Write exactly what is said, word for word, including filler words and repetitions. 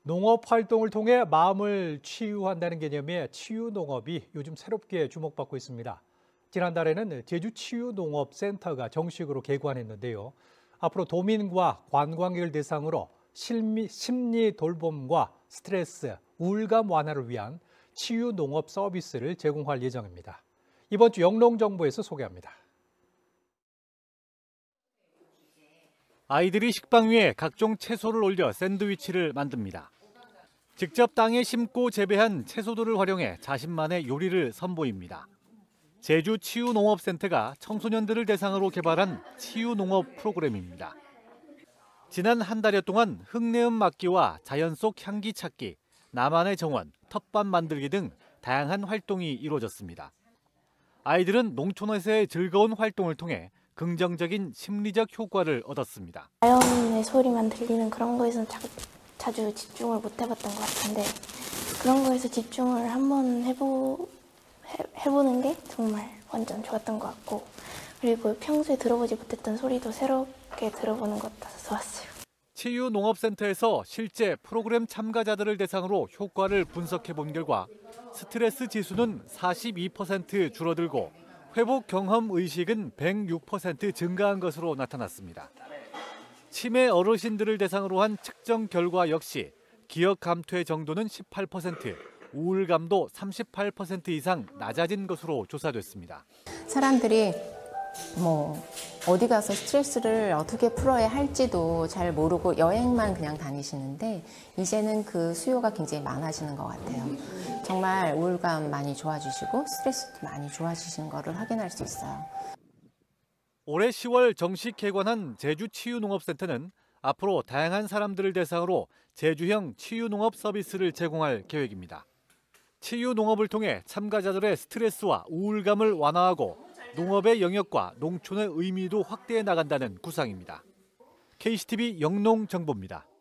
농업 활동을 통해 마음을 치유한다는 개념의 치유농업이 요즘 새롭게 주목받고 있습니다. 지난달에는 제주치유농업센터가 정식으로 개관했는데요. 앞으로 도민과 관광객을 대상으로 실미, 심리 돌봄과 스트레스, 우울감 완화를 위한 치유농업 서비스를 제공할 예정입니다. 이번 주 영농정보에서 소개합니다. 아이들이 식빵 위에 각종 채소를 올려 샌드위치를 만듭니다. 직접 땅에 심고 재배한 채소들을 활용해 자신만의 요리를 선보입니다. 제주치유농업센터가 청소년들을 대상으로 개발한 치유농업 프로그램입니다. 지난 한 달여 동안 흙내음 막기와 자연 속 향기 찾기, 나만의 정원, 텃밭 만들기 등 다양한 활동이 이루어졌습니다. 아이들은 농촌에서의 즐거운 활동을 통해 긍정적인 심리적 효과를 얻었습니다. 자연의 소리만 들리는 그런 거에서는 자, 자주 집중을 못 해봤던 것 같은데 그런 거에서 집중을 한번 해보, 해, 해보는 게 정말 완전 좋았던 것 같고 그리고 평소에 들어보지 못했던 소리도 새롭게 들어보는 것 같아서 좋았어요. 치유농업센터에서 실제 프로그램 참가자들을 대상으로 효과를 분석해 본 결과 스트레스 지수는 사십이 퍼센트 줄어들고 회복 경험 의식은 백육 퍼센트 증가한 것으로 나타났습니다. 치매 어르신들을 대상으로 한 측정 결과 역시 기억 감퇴 정도는 십팔 퍼센트, 우울감도 삼십팔 퍼센트 이상 낮아진 것으로 조사됐습니다. 사람들이 뭐 어디 가서 스트레스를 어떻게 풀어야 할지도 잘 모르고 여행만 그냥 다니시는데 이제는 그 수요가 굉장히 많아지는 것 같아요. 정말 우울감 많이 좋아지시고 스트레스도 많이 좋아지시는 것을 확인할 수 있어요. 올해 시월 정식 개관한 제주치유농업센터는 앞으로 다양한 사람들을 대상으로 제주형 치유농업 서비스를 제공할 계획입니다. 치유농업을 통해 참가자들의 스트레스와 우울감을 완화하고 농업의 영역과 농촌의 의미도 확대해 나간다는 구상입니다. 케이씨티비 영농정보입니다.